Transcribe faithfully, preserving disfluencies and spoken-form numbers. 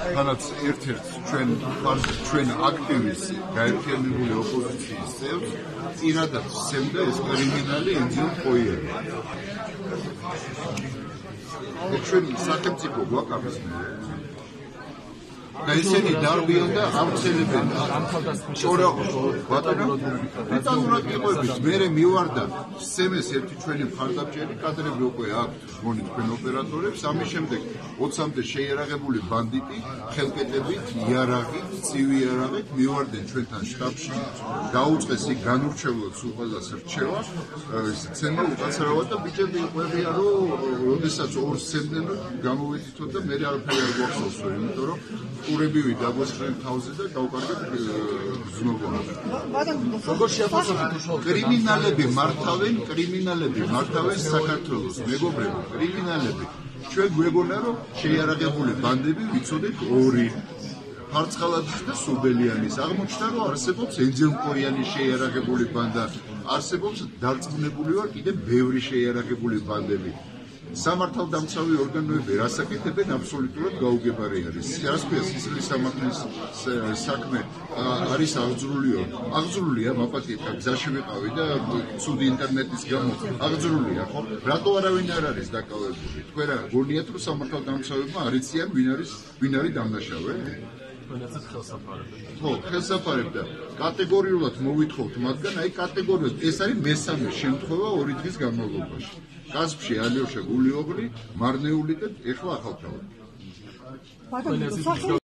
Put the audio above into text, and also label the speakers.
Speaker 1: თანაც ერთ-ერთ ჩვენ ჩვენ აქტივისტი გაერთიანებული ოპოზიციის წევრს პირადად სცემდა ეს კრიმინალი ენძიო ყოიერი. ჩვენ სახელმწიფო გვაქვს და ისინი დარბიან და ავრცელებენ ჭორა ბატონურად იყובებს მე მივარდა სცემეს ერთი ჩვენი მხარდამჭერი კადრები უკვე აქვს მონი თქვენ ოპერატორებს ამის შემდეგ ოცამდე შეიარაღებული ბანდიტი ხელკეტებით იარაღით ცივი იარაღით მივარდნენ ჩვენთან შტაბში დაუწყეს იქ განურჩევლად სულ ყველას რჩევა სცემა უკაცრავად და ბიჭები იყვებიან რომ როდესაც ორ სცემდნენ გამოვიდითო და მე არაფერი არ გვახსოვსო იმიტომ რომ ყურებივი დაგვესწრენ თავზე და გავკარგეთ გზნობობა.
Speaker 2: როგორ შეაფასებთ უშუალოდ
Speaker 1: კრიმინალები მართავენ, კრიმინალები მართავენ საქართველოს, მეგობრებო, კრიმინალები. ჩვენ გვეგონა რომ შეიარაღებული ბანდები ვიცოდეთ ორი ფარცხალაძის და სუბელიანის. აღმოჩნდა რომ არსებობს ენძელმყოიანის შეიარაღებული ბანდა, არსებობს დარწმუნებული ვარ კიდევ ბევრი შეიარაღებული ბანდები. სამართალდამცავი ორგანოები რას აკეთებენ აბსოლუტურად გაუგებარი არის. რას ქვია სისხლის სამართლის საქმე არის აღძრულიო. აღძრულია მაპატიეთ გზაში ვიყავი და ცუდი ინტერნეტის გამო აღძრულია ხო? რატო არავინ არ არის დაკავებული? თქვენ რა გონიათ რომ სამართალდამცავებმა არ იციან ვინ არის ვინ არის დამნაშავე? ხო, ხელსაფარებდა. კატეგორიულად მოვითხოვთ მაგგან, აი კატეგორიულად ეს არის მესამე შემთხვევა ორი დღის განმავლობაში. კასპში ალიოშა გულიოღლი, მარნეული და ეხლა ახალთავი.